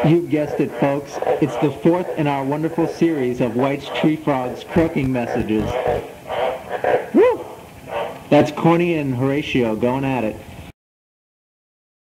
You guessed it, folks. It's the fourth in our wonderful series of White's Tree Frog's croaking messages. Woo! That's Corny and Horatio going at it.